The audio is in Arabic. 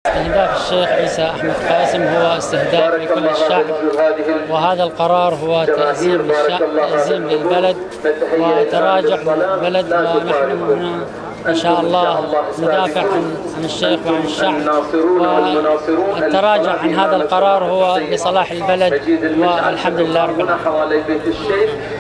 استهداف الشيخ عيسى أحمد قاسم هو استهداف لكل الشعب، وهذا القرار هو تأزيم للبلد وتراجع للبلد، ونحن هنا إن شاء الله ندافع عن الشيخ وعن الشعب، والتراجع عن هذا القرار هو لصلاح البلد، والحمد لله رب العالمين.